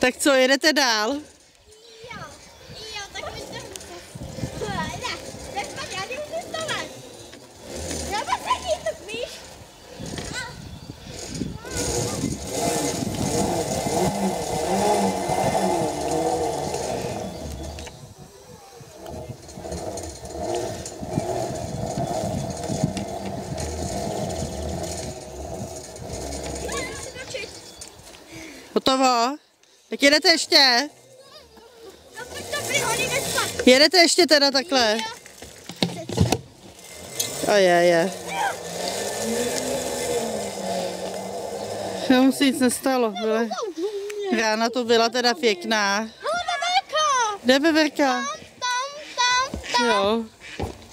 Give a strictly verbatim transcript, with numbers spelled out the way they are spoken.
Tak co, jedete dál? Jo, jo, tak my jdeme. Ne, tak pojď, já jdu cestovat. Já vás taky tu, víš? Hotovo? Tak jedete ještě? No pojď to vyhodíme spát. Jedete ještě teda takhle? A je, je. Jo, se nic nestalo. Byla... Rána to byla teda pěkná. Hele, Veverka! Kde je Veverka? Tam, tam, tam, tam. Jo.